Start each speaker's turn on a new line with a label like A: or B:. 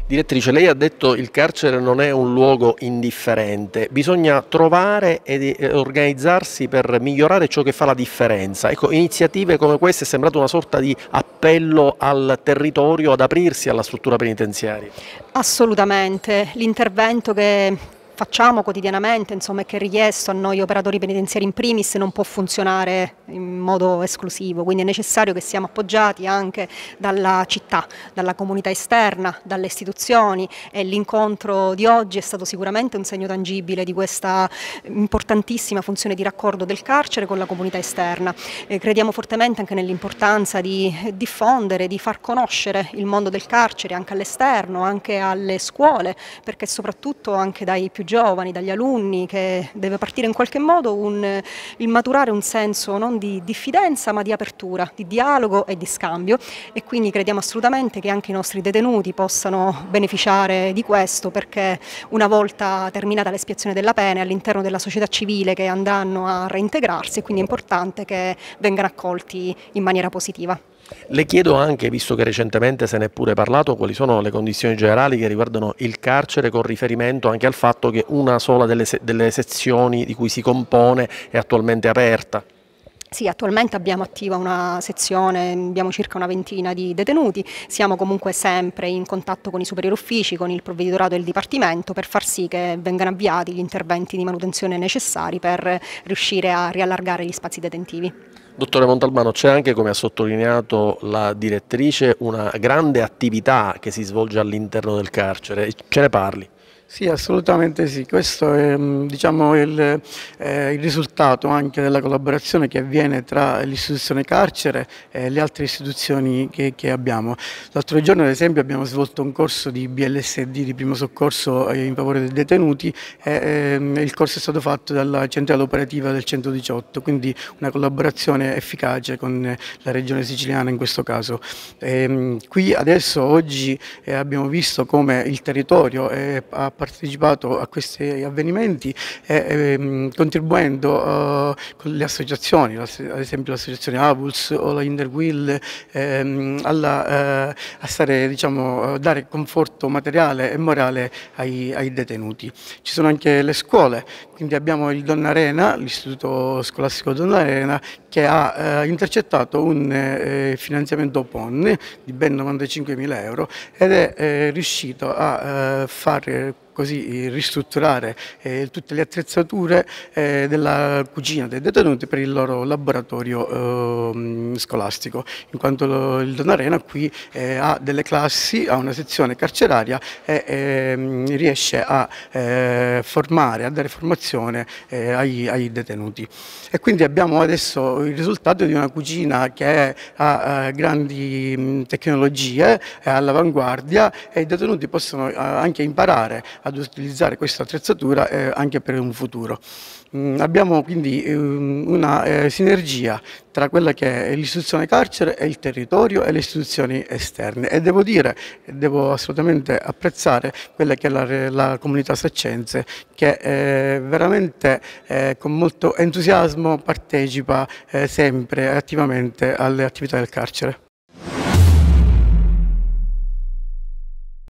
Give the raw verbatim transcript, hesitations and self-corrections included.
A: Direttrice, lei ha detto che il carcere non è un luogo indifferente, bisogna trovare e organizzarsi per migliorare ciò che fa la differenza. Ecco, iniziative come queste è sembrato una sorta di appello al territorio ad aprirsi alla struttura penitenziaria.
B: Assolutamente, l'intervento che facciamo quotidianamente, insomma, e che è richiesto a noi operatori penitenziari in primis, non può funzionare in modo esclusivo, quindi è necessario che siamo appoggiati anche dalla città, dalla comunità esterna, dalle istituzioni, e l'incontro di oggi è stato sicuramente un segno tangibile di questa importantissima funzione di raccordo del carcere con la comunità esterna. Eh, crediamo fortemente anche nell'importanza di diffondere, di far conoscere il mondo del carcere anche all'esterno, anche alle scuole, perché soprattutto anche dai più giovani, dagli alunni, che deve partire in qualche modo un, il maturare un senso non di diffidenza ma di apertura, di dialogo e di scambio, e quindi crediamo assolutamente che anche i nostri detenuti possano beneficiare di questo, perché una volta terminata l'espiazione della pena all'interno della società civile che andranno a reintegrarsi, e quindi è importante che vengano accolti in maniera positiva.
A: Le chiedo anche, visto che recentemente se ne è pure parlato, quali sono le condizioni generali che riguardano il carcere, con riferimento anche al fatto che una sola delle, se delle sezioni di cui si compone è attualmente aperta.
B: Sì, attualmente abbiamo attiva una sezione, abbiamo circa una ventina di detenuti, siamo comunque sempre in contatto con i superiori uffici, con il provveditorato del Dipartimento, per far sì che vengano avviati gli interventi di manutenzione necessari per riuscire a riallargare gli spazi detentivi.
A: Dottore Montalbano, c'è anche, come ha sottolineato la direttrice, una grande attività che si svolge all'interno del carcere, ce ne parli?
C: Sì, assolutamente sì, questo è, diciamo, il, eh, il risultato anche della collaborazione che avviene tra l'istituzione carcere e le altre istituzioni che, che abbiamo. L'altro giorno, ad esempio, abbiamo svolto un corso di B L S D, di primo soccorso in favore dei detenuti, e ehm, il corso è stato fatto dalla centrale operativa del centodiciotto, quindi una collaborazione efficace con la regione siciliana in questo caso. E, qui adesso, oggi, eh, abbiamo visto come il territorio è, ha partecipato a questi avvenimenti, eh, eh, contribuendo uh, con le associazioni, ad esempio l'associazione Avulс o la Interwill, ehm, alla, eh, a stare, diciamo, a dare conforto materiale e morale ai, ai detenuti. Ci sono anche le scuole, quindi abbiamo il Donnarena, l'istituto scolastico Donnarena, che ha eh, intercettato un eh, finanziamento P O N di ben novantacinquemila euro ed è eh, riuscito a eh, fare così ristrutturare eh, tutte le attrezzature eh, della cucina dei detenuti per il loro laboratorio eh, scolastico, in quanto lo, il Donnarena qui eh, ha delle classi, ha una sezione carceraria e eh, riesce a eh, formare, a dare formazione eh, ai, ai detenuti. E quindi abbiamo adesso il risultato di una cucina che ha eh, grandi mh, tecnologie, è all'avanguardia, e i detenuti possono eh, anche imparare ad utilizzare questa attrezzatura eh, anche per un futuro. Mm, abbiamo quindi eh, una eh, sinergia tra quella che è l'istituzione carcere e il territorio e le istituzioni esterne, e devo dire, devo assolutamente apprezzare quella che è la, la comunità saccense, che eh, veramente eh, con molto entusiasmo partecipa eh, sempre attivamente alle attività del carcere.